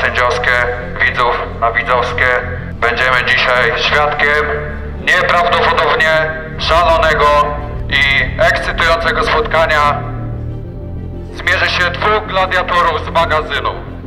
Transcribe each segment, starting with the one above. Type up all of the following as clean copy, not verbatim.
sędziowskie, widzów na widzowskie. Będziemy dzisiaj świadkiem nieprawdopodobnie szalonego i ekscytującego spotkania. Zmierzy się dwóch gladiatorów z magazynu.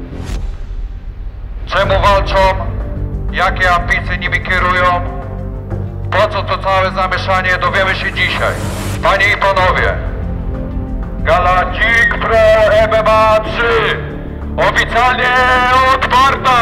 Czemu walczą? Jakie ambicje nimi kierują? Po co to całe zamieszanie, dowiemy się dzisiaj. Panie i panowie, gala Dzik Pro MMA 3 oficjalnie otwarta!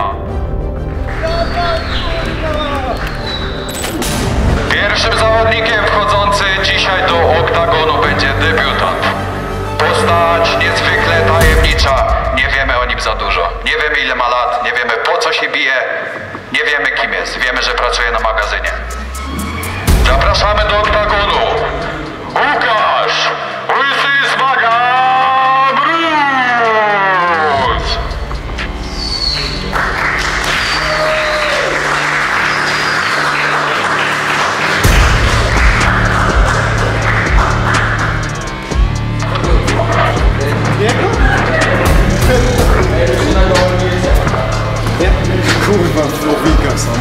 Pierwszym zawodnikiem wchodzący dzisiaj do oktagonu będzie debiutant. Postać niezwykle tajemnicza, nie wiemy o nim za dużo. Nie wiemy ile ma lat, nie wiemy po co się bije, nie wiemy kim jest. Wiemy, że pracuje na magazynie. Zapraszamy do oktagonu. Łukasz Łysy Smaga Mróz! Kurwa, flowika są.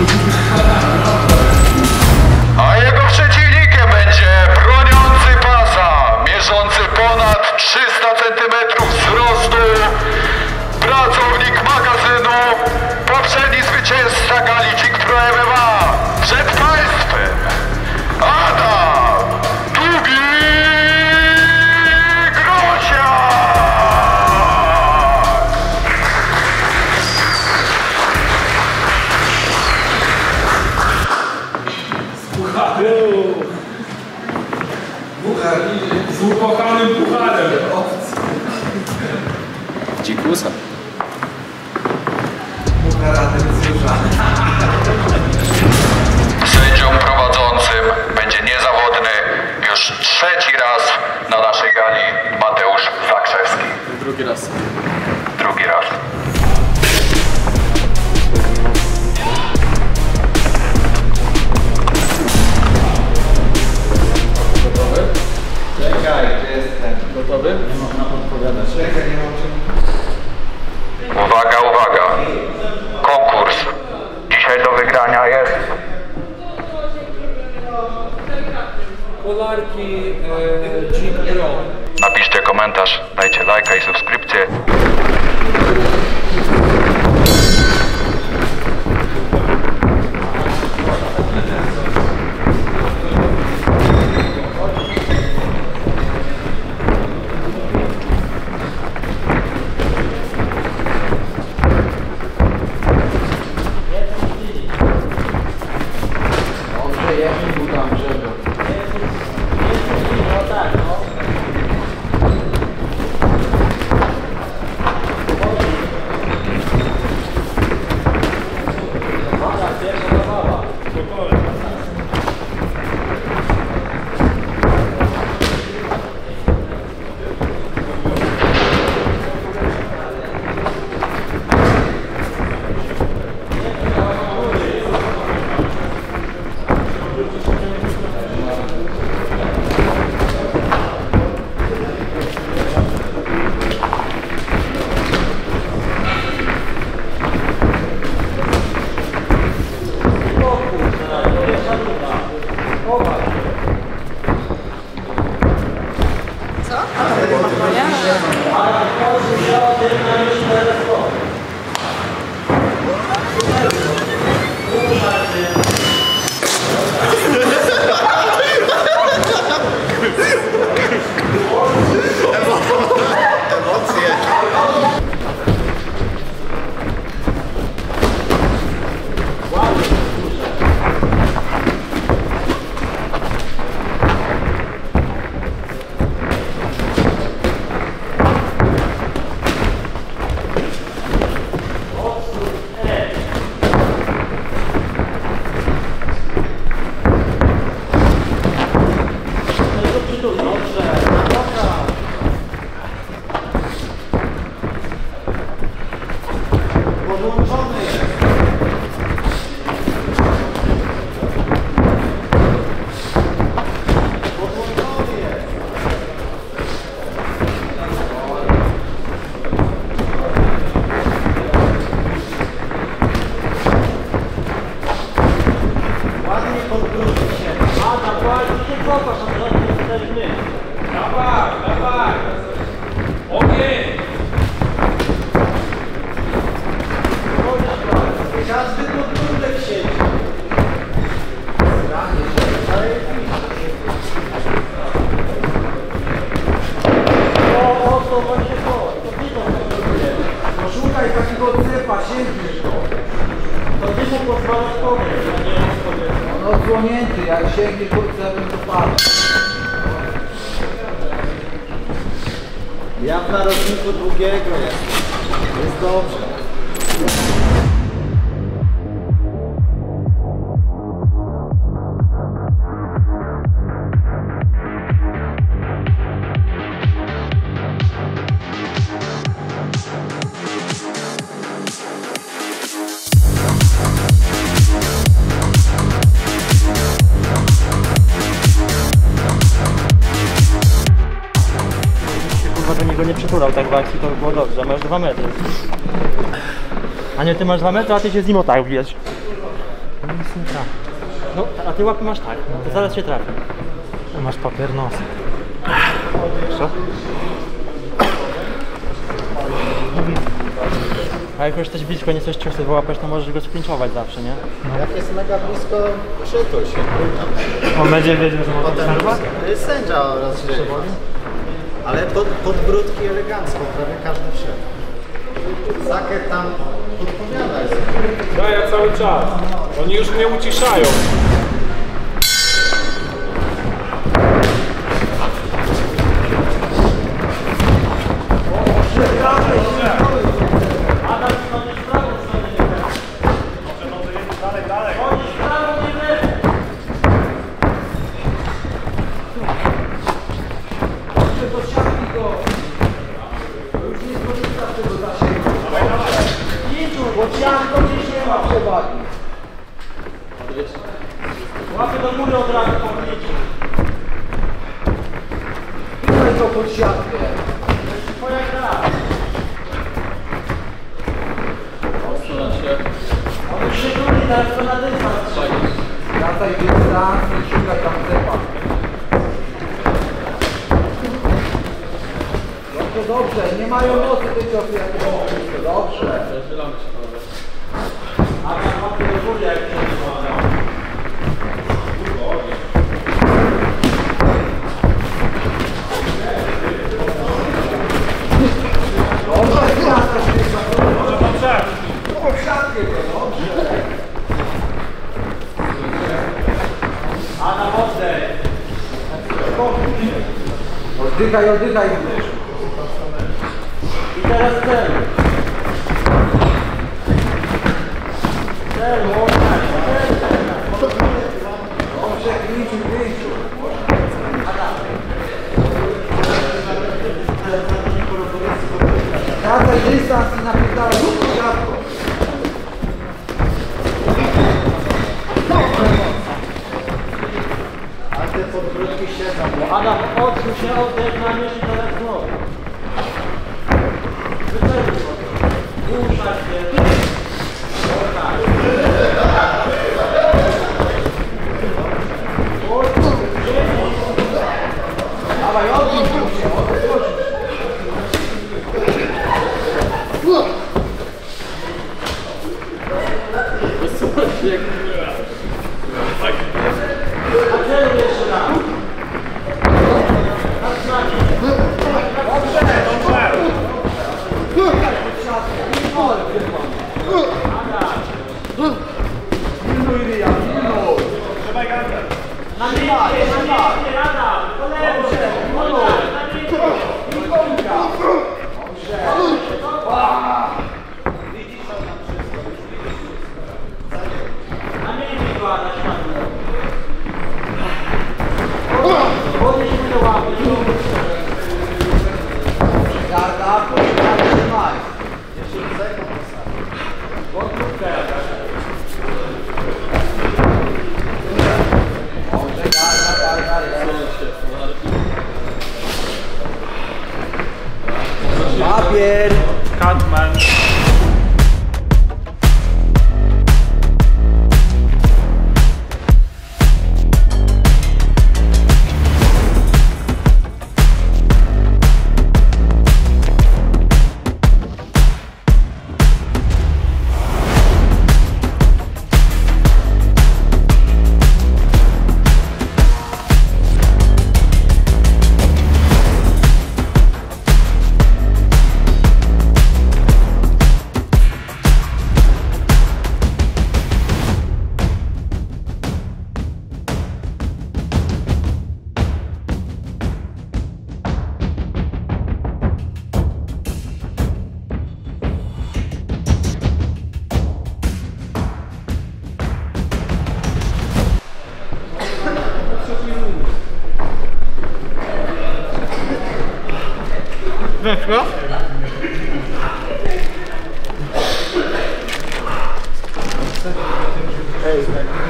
A jego przeciwnikiem będzie broniący pasa, mierzący ponad 300 cm wzrostu, pracownik magazynu, poprzedni zwycięzca gali Dzik Pro MMA. Przed państwem Adam Długi Grosiak! Z ukochanym pucharem. Dzikusa. Sędzią prowadzącym będzie niezawodny już trzeci raz na naszej gali Mateusz Zakrzewski. Drugi raz. Drugi raz. Gotowy? Czekaj, gdzie jestem? Gotowy? Nie można podpowiadać. Czekaj, nie mam czym. Uwaga, uwaga. Konkurs. Dzisiaj do wygrania jest Kolarki Dzik Pro. napiszcie komentarz, dajcie lajka i subskrypcję. Ładnie podróżuj się. A, dawaj, nie popatrz, a teraz nie 4 dni. Dawaj, dawaj! Ogień! Każdy podróżek siedzi. Ranie, O, to właśnie to. To ty to kontroluje. no szukaj takiego cepa, sięgniesz go. To ty mu pozwalasz powiedzieć, a nie on powiedzieć. On odsłonięty, jak sięgniesz go cepem, to pada. Ja w narożniku długiego jestem. Jest dobrze. Kurwa, do niego nie przytulał tak w akcji, to by było dobrze. Masz 2 metry. A nie, ty masz 2 metry, a ty się z nim o tak bijesz. No nic nie trafi. No, a ty łapy masz tak, no to zaraz się trafi. Masz papier nos. Co? A jak już jesteś blisko, nie chcesz ciosy wyłapać, to możesz go sklinczować zawsze, nie? Jak jest mega blisko, przytul się. On będzie wiedział, że ma Potem sędzia rozdzieli. Ale podbródki elegancko, prawie każdy wszedł. Zakier tam podpowiada jest. No ja cały czas. Oni już mnie uciszają. Łapy do góry od razu powiedzieć. Tutaj to pod siatkę. Twoja gra. Odsunąć się. On już się trudni, teraz to na dystans strzeli. Wracaj dystans i szukaj tam cepa. Dobrze, dobrze. Nie mają mocy tej ciosy jak to mówisz. Dobrze. Rozdzielamy się panowie. A tam łapy do góry jak się wygląda. Oddychaj, oddychaj. I teraz cel. Cel, łapaj, cel. Dobrze, klinczu, klinczu. Wracaj dystans i napierdalaj do siatką. A te podbródki siedzą. Adam, odsuń się, oddech na mysz i teraz znowu. Wyceluj go. Puszczaj się. Dawaj, odbić się, odbić. Celuj jeszcze raz. Tak znaczy. Na miejsce, Adam. Po lewo. Na miejsce go, Adam, światło. Podnieśmy do łapy. Garda, trzymaj. Papier. Catman.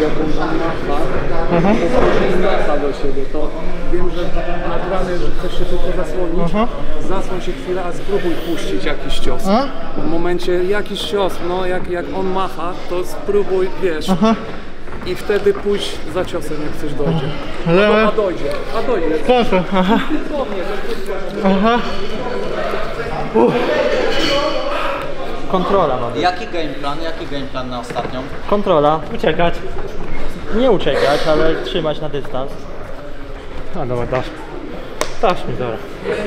jaką on macha, to do siebie, to wiem, że nagrane, że chcesz się tylko zasłonić, zasłoń się chwilę, a spróbuj puścić jakiś cios. W momencie jakiś cios, no jak on macha, to spróbuj, wiesz, i wtedy pójść za ciosem, jak coś dojdzie. A dojdzie. Proszę. Kontrola mamy. Jaki game plan na ostatnią? Kontrola. Uciekać. Nie uciekać, ale trzymać na dystans. A dobra, dasz. Dasz mi, dobra.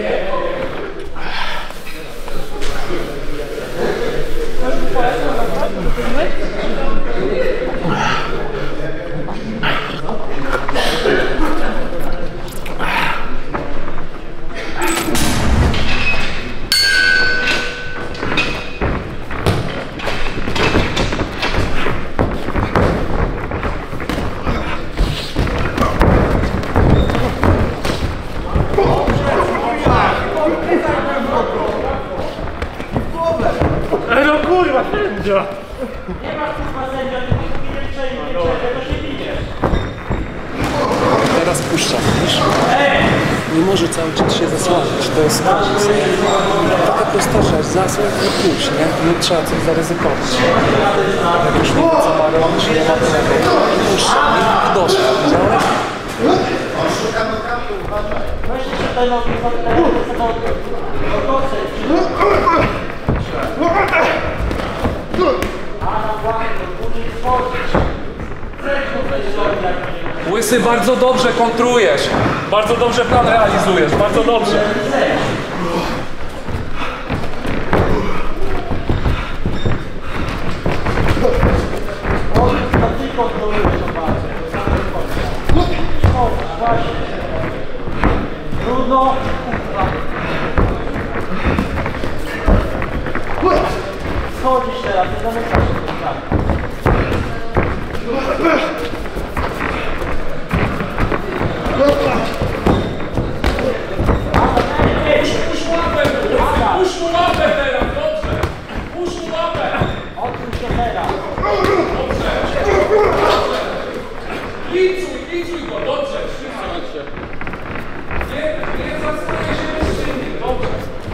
No kurwa, sędzia! Nie ma kurwa sędzia, ty nie przejmij, to się bije. Teraz puszczam, widzisz? Nie może cały czas się zasłaniać, to jest koniec. Taka prosta, zasłoń i puść, nie? Nie trzeba coś zaryzykować. Jak już nie wie co ma robić, nie ma tego. Puszczam i doszło, widziałeś? Weź jeszcze tutaj nogi, Łysy, bardzo dobrze kontrujesz. Bardzo dobrze plan realizujesz, bardzo dobrze. Trudno. Schodzisz teraz, nie zamykasz się. Puść mu łapę teraz, dobrze. Puść mu łapę. Odsuń się teraz. Dobrze. Licuj go, dobrze. Trzymaj się. Nie zasłonię się wyższynnie, dobrze.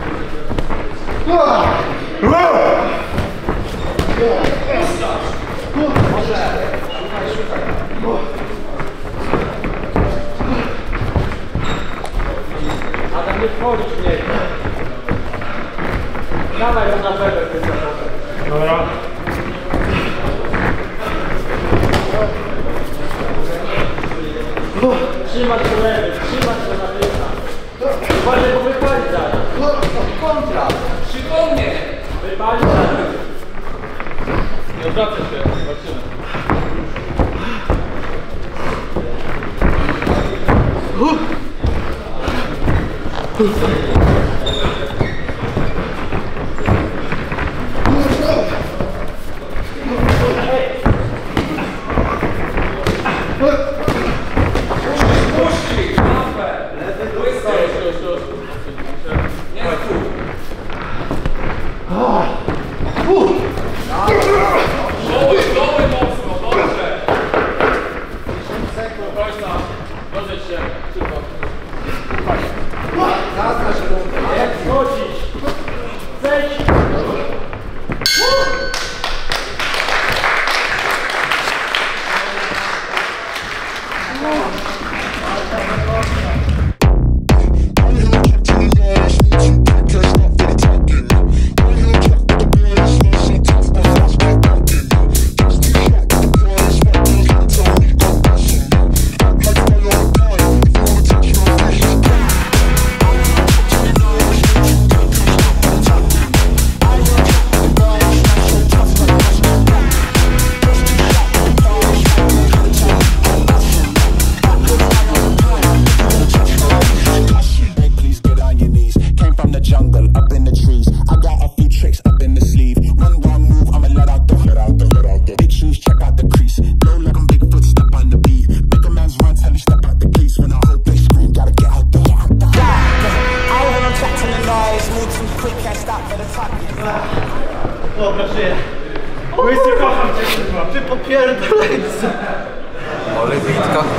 Adam, nie wchodzisz w niego. Dawaj go na pewno. Dobra. Trzymać go lewy, trzymać go na tyłka. Uważaj, bo wypali zaraz. Kontra. Przytomnie. Wypali zaraz. Nie odwracaj się, zobaczymy.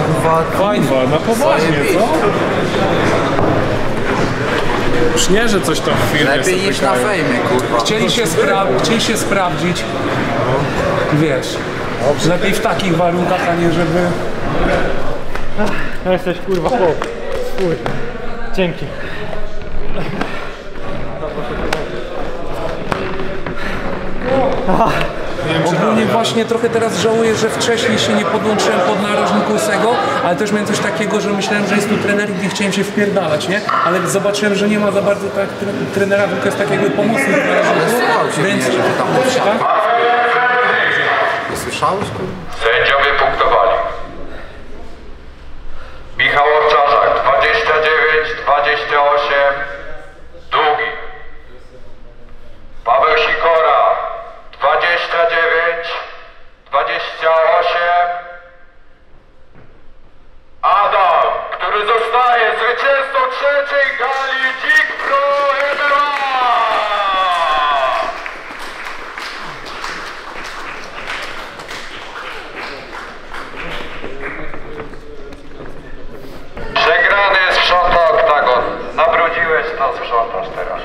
kurwa. Fajnie, na poważnie, co? Już nie, że coś tam w firmie Lepiej sobie niż na grają. fejmie, kurwa. Chcieli się sprawdzić. Wiesz, lepiej w takich warunkach, a nie żeby... No jesteś kurwa chłop. Kurwa. Dzięki. Ogólnie właśnie trochę teraz żałuję, że wcześniej się nie podłączyłem pod narożnik Łysego, ale też miałem coś takiego, że myślałem, że jest tu trener i nie chciałem się wpierdalać, nie? Ale zobaczyłem, że nie ma za bardzo tak trenera, tylko jest takiego pomocnik narożniku, więc... Nie słyszałeś, kurwa? Sędziowie punktowali. Michał Owczarzak 29-28, Długi. Paweł Sikora 29-28, Adam, który zostaje zwycięzcą trzeciej gali Dzik Pro MMA. Przegrany sprząta oktagon. Nabrudziłeś, to sprzątasz teraz.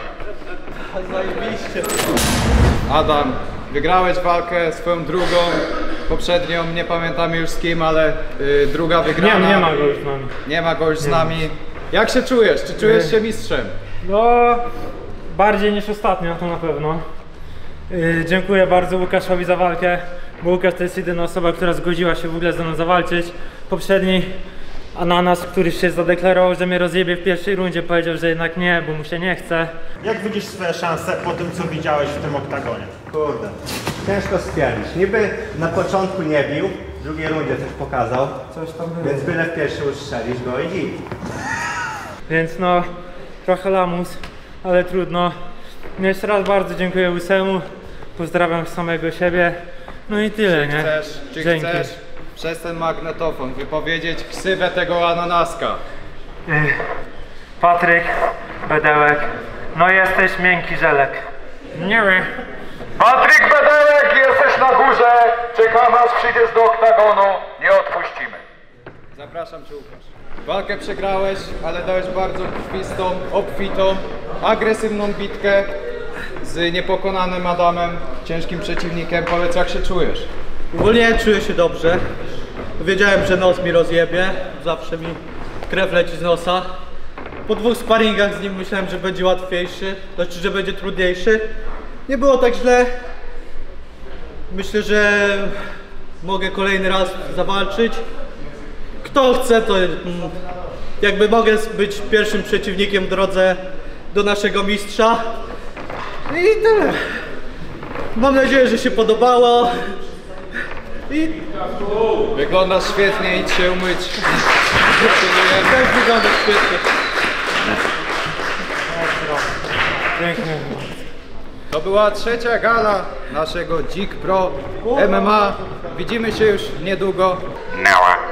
Adam, wygrałeś walkę swoją drugą, poprzednią, nie pamiętam już z kim, ale druga wygrana. Nie ma go już z nami. Nie ma go już z nami. Jak się czujesz? Czy czujesz się mistrzem? No, bardziej niż ostatnio, to na pewno. Dziękuję bardzo Łukaszowi za walkę, bo Łukasz to jest jedyna osoba, która zgodziła się w ogóle ze mną zawalczyć. Poprzedni Ananas, który się zadeklarował, że mnie rozjebie w pierwszej rundzie, powiedział, że jednak nie, bo mu się nie chce. Jak widzisz swoje szanse po tym, co widziałeś w tym oktagonie? Kurde, ciężko stwierdzić. Niby na początku nie bił, w drugiej rundzie coś pokazał, więc byle w pierwszej ustrzelisz go i git. Więc no, trochę lamus, ale trudno. No jeszcze raz bardzo dziękuję Łysemu, pozdrawiam samego siebie, no i tyle, nie? Czy Dzięki. chcesz przez ten magnetofon wypowiedzieć ksywę tego ananaska? Patryk, Bedełek, no jesteś miękki żelek. Nie wiem. Patryk Bedełek, jesteś na górze. Czekamy, aż przyjdziesz do oktagonu. Nie odpuścimy. Zapraszam Cię, Łukasz. Walkę przegrałeś, ale dałeś bardzo krwistą, obfitą, agresywną bitkę z niepokonanym Adamem, ciężkim przeciwnikiem. Powiedz, jak się czujesz? Ogólnie czuję się dobrze. Wiedziałem, że nos mi rozjebie. Zawsze mi krew leci z nosa. Po 2 sparingach z nim myślałem, że będzie łatwiejszy, znaczy, że będzie trudniejszy. Nie było tak źle. Myślę, że mogę kolejny raz zawalczyć. Kto chce, to jakby mogę być pierwszym przeciwnikiem w drodze do naszego mistrza. I tyle. Mam nadzieję, że się podobało. I Wyglądasz świetnie, idź się umyć. tak wygląda świetnie. Pięknie. To była trzecia gala naszego Dzik Pro MMA. Widzimy się już niedługo. Nała.